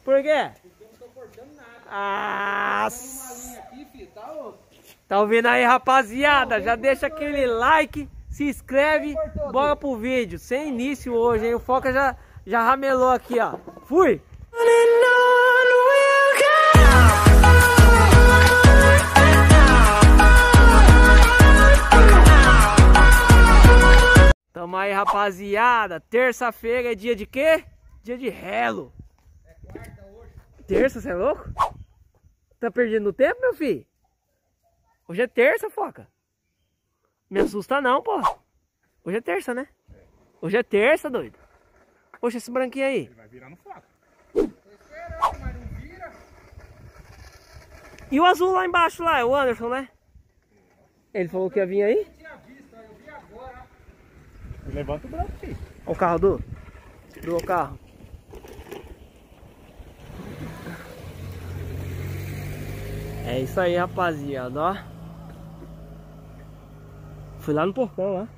Por quê? Porque eu não tô cortando nada. Ah, Tô uma linha aqui, filho, tá outro. tá ouvindo aí, rapaziada? Já deixa aquele like, se inscreve, bora pro vídeo. Sem início hoje, hein? O Foca já ramelou aqui, ó. Fui! Tamo aí, rapaziada. Terça-feira é dia de quê? Dia de relo. É quarta hoje. Terça, você é louco? Tá perdendo no tempo, meu filho? Hoje é terça, Foca. Me assusta não, pô. Hoje é terça, né? Hoje é terça, doido. Poxa, esse branquinho aí. Ele vai virar no Foca. Tô esperando, mas não vira. E o azul lá embaixo lá, é o Anderson, né? Ele falou que ia vir aí? Eu tinha visto, eu vi agora. Levanta o branco, filho. Olha o carro do carro. É isso aí, rapaziada, ó. Fui lá no porcão, lá.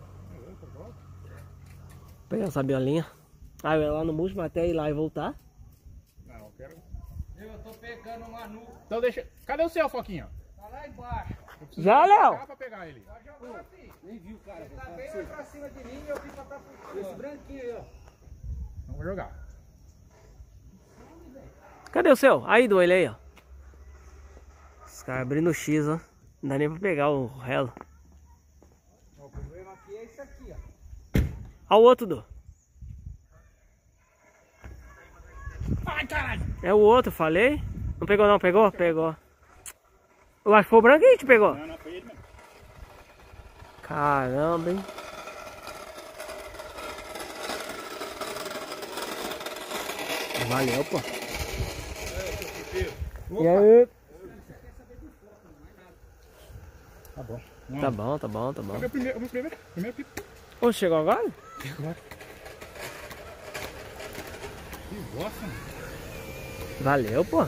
Pegar essa biolinha. Ah, eu ia lá no múltiplo até ir lá e voltar. Não, eu quero... Eu tô pegando uma nu. Então deixa... Cadê o seu, Foquinha? Tá lá embaixo. Já, Léo? Dá pra pegar ele. Já jogou, filho. Nem viu, cara. Ele tá bem mais pra cima de mim e eu vim pra cá pro fora. Esse branquinho aí, ó. Não vou jogar. Cadê o seu? Aí, do ele aí, ó. Os caras abrindo o X, ó. Não dá nem pra pegar o relo. O problema aqui é isso aqui, ó. Olha o outro, do. Ai, caralho! É o outro, falei. Não pegou não, pegou? Pegou. Eu acho que foi o branquinho que te pegou. Não, foi ele mesmo. Caramba, hein? Valeu, pô. E aí? Tá bom. Tá bom, tá bom, tá bom. O primeiro pipo. Ô, chegou agora? Agora. Que bosta, mano. Valeu, pô.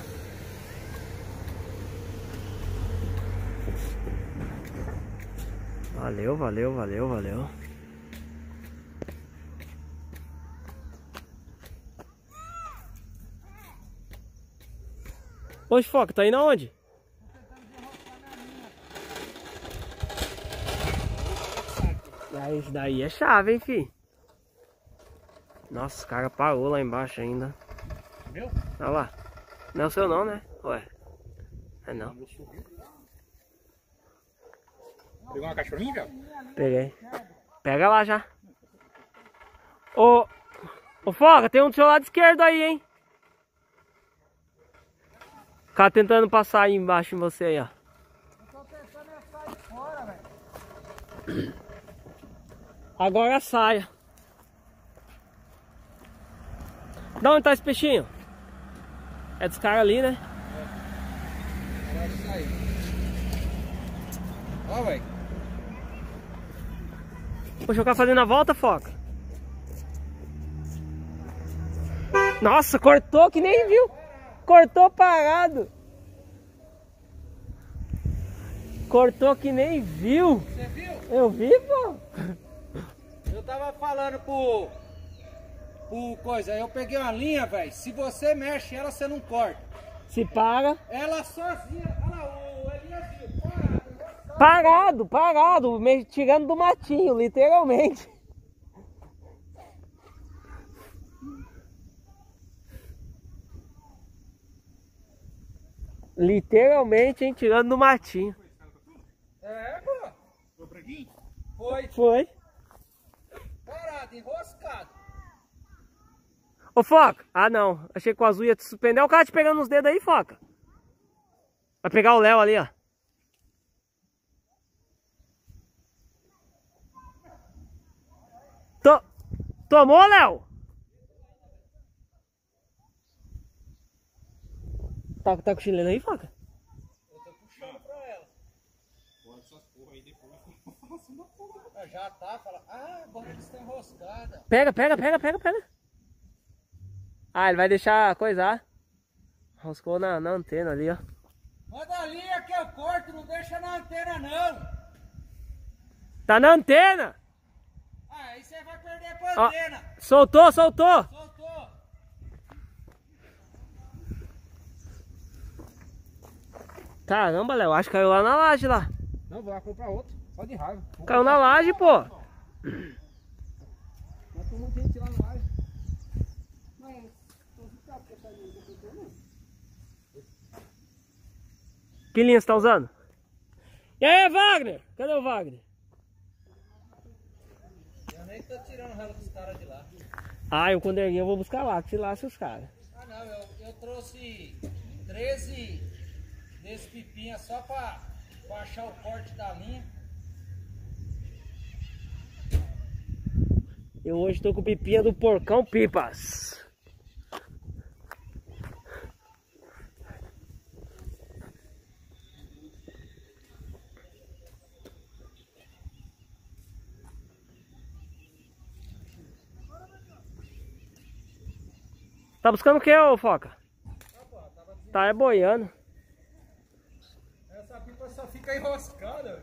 Valeu, valeu, valeu, valeu. Hoje, Foca, tá indo aonde? Isso daí é chave, hein, fi? Nossa, o cara parou lá embaixo ainda. Meu? Olha lá. Não é o seu não, né? Ué. É não. Pegou uma caixa pra mim, velho? Peguei. Pega lá já. Ô Foca, tem um do seu lado esquerdo aí, hein? O cara tentando passar aí embaixo em você aí, ó. Eu tô tentando sair fora, velho. Agora saia. Da onde tá esse peixinho? É dos caras ali, né? Agora sair. Ó, velho. Poxa, o cara fazendo a volta, Foca. Nossa, cortou que nem viu. Cortou parado. Cortou que nem viu. Você viu? Eu vi, pô. Eu tava falando pro coisa, eu peguei uma linha, velho. Se você mexe ela, você não corta. Se para. Ela sozinha, olha lá, o Eliasinho, Parado, tirando do matinho, literalmente. Literalmente, hein, tirando do matinho. É, pô. Foi o branquinho? Foi. Parado, enroscado. Ô, Foca. Ah, não. Achei que o azul ia te surpreender. Olha o cara te pegando nos dedos aí, Foca. Vai pegar o Léo ali, ó. Tomou, Léo? Tá com chileno aí, Foca? Eu tô puxando pra ela. Bota essas porra aí depois. Já tá, fala. Ah, a borracha está enroscada. Pega. Ah, ele vai deixar coisar. Roscou na antena ali, ó. Manda a linha que eu corto, não deixa na antena não. Tá na antena! Ah, aí você vai perder a Ó, antena. soltou! Soltou. Caramba, Léo, acho que caiu lá na laje lá. Não, vou lá comprar outro. Só de raiva. Caiu na laje, pô. Nós tomamos gente lá na laje. Que linha você tá usando? E aí, Wagner? Cadê o Wagner? Eu nem tô tirando ralo dos caras de lá. Ah, eu quando erguei eu vou buscar lá, que se lasque os caras. Ah não, eu trouxe 13 desse pipinha só pra achar o corte da linha. Eu hoje tô com pipinha do Porcão Pipas. Tá buscando o que, ô Foca? Tá boiando. Essa pipa só fica enroscada.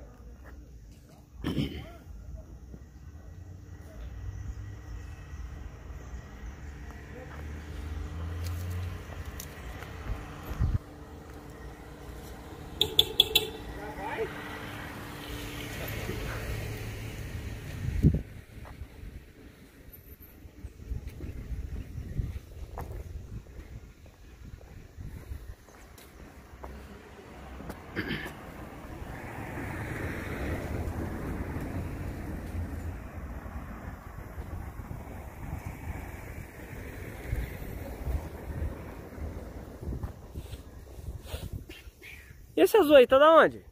E esse azul aí, tá da onde?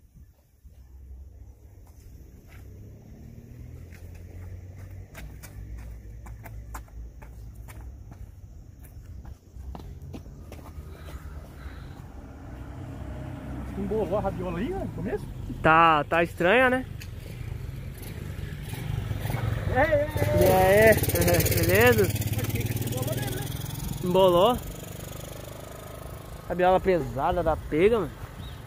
Embolou a rabiola aí, né, no começo? Tá estranha, né? E aí, beleza? Embolou. Rabiola pesada da pega, mano.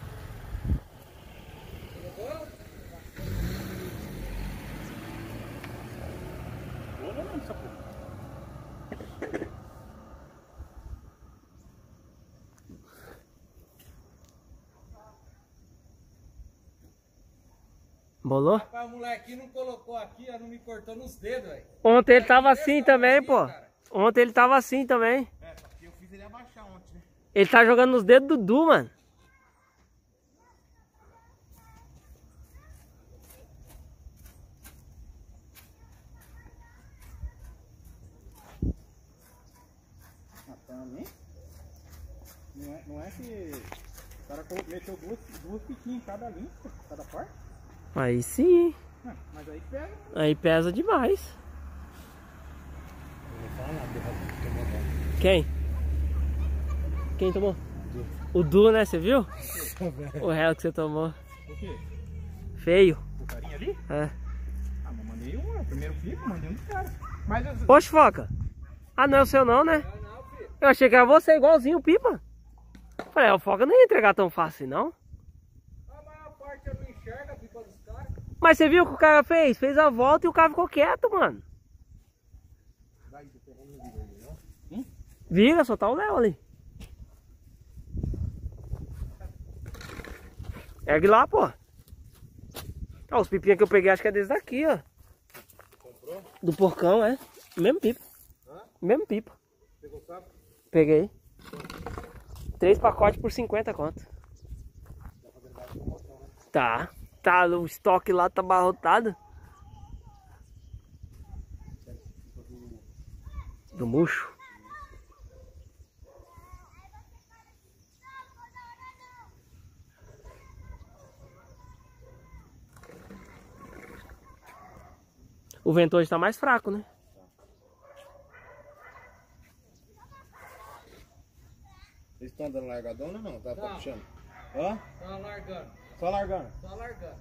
Bolou? Rapaz, o molequinho não colocou aqui, ó, não me cortou nos dedos, velho. Ontem ele tava assim também, pô. Ontem ele tava assim também. É, porque eu fiz ele abaixar ontem, né? Ele tá jogando nos dedos do Dudu, mano. Também? Não é que o cara meteu duas piquinhas em cada linha, cada parte? Aí sim. Mas aí pega. Aí pesa demais. Quem? Quem tomou? O Du, né? Você viu? O réu que você tomou. O quê? Feio. O carinha ali? É. Ah, mas mandei um, o primeiro pico, mandei um dos caras. Mas eu... Poxa, Foca. Ah, não é o seu não, né? Eu achei que era você, igualzinho o Pipa. Falei, o Foca não ia entregar tão fácil, não. A maior parte eu não enxergo a pipa dos caras. Mas você viu o que o cara fez? Fez a volta e o cara ficou quieto, mano. Vira, só tá o Léo ali. Ergue lá, pô. Ó, os pipinhos que eu peguei, acho que é desses daqui, ó. Comprou? Do Porcão, é. Mesmo pipa. Hã? Mesmo pipa. Pegou o sapo? Peguei. 3 pacotes por 50 conto. Tá. Tá, o estoque lá tá abarrotado. Do murcho. O vento hoje tá mais fraco, né? Eles estão dando largadona ou não? Tá Não. puxando? Hã? Tá largando. Só largando? Tá largando.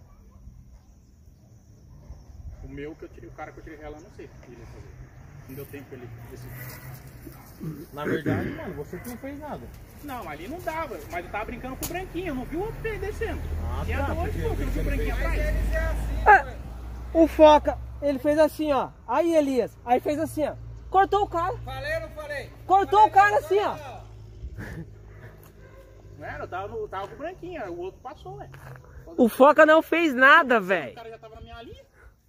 O meu que eu tirei, o cara que eu tirei rela, eu não sei o que ele ia fazer. Não deu tempo ele decidir. Na verdade, mano, você que não fez nada. Não, ali não dava, mas eu tava brincando com o branquinho, eu não vi o outro descendo. Ah, Tinha dois, pô, você não viu o branquinho Mas atrás? eles é assim, Ah. velho. O Foca, ele fez assim, ó. Aí, Elias. Aí fez assim, ó. Cortou o cara. Falei ou não falei? Cortou Falei, o cara não, assim, não, ó. não. Não era, eu tava com o branquinho, o outro passou, velho. O Foca não fez nada, O velho. cara já tava na minha linha.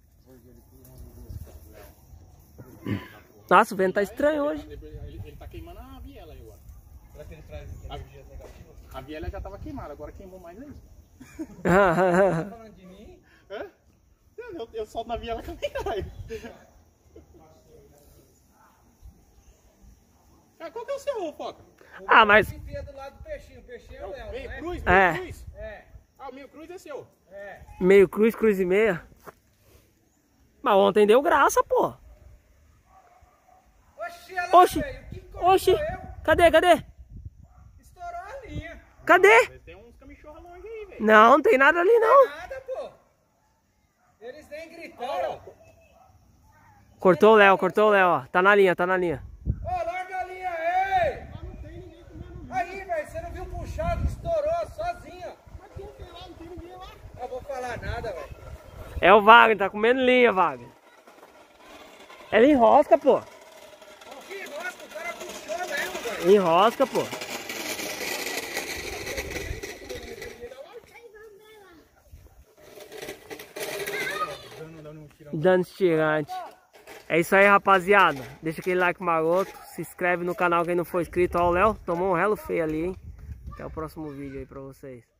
Nossa, o vento tá estranho hoje. Ele tá queimando a viela aí agora. Será que ele traz energias negativas? A viela já tava queimada, agora queimou mais ainda. Tá falando de mim? Hã? Eu solto na viela também, caralho. Qual que é o seu, Foca? Ah, mas... Enfia do lado do peixinho. O peixinho é o Léo, Meio né? cruz, É. meio cruz? É. Ah, o meio cruz é seu. É. Meio cruz, cruz e meia. Mas ontem deu graça, pô. Oxi, olha lá, Oxi, velho. Que oxi. cortou eu? Cadê, cadê? Estourou a linha. Cadê? Tem uns camichorros longe aí, velho. Não tem nada ali, não. Nada, pô. Eles nem gritaram. Cortou o Léo, ó. Tá na linha, tá na linha. Ô, larga a linha aí. Aí, velho, você não viu puxado, estourou sozinho. Não tem ninguém lá. Eu vou falar nada, velho. É o Wagner, tá comendo linha, Wagner. Ela enrosca, pô. Que bosta, o cara puxou mesmo, velho. Enrosca, pô. Dando estirante. É isso aí, rapaziada. Deixa aquele like maroto. Se inscreve no canal quem não for inscrito. Ó, o Léo tomou um relo feio ali, hein? Até o próximo vídeo aí pra vocês.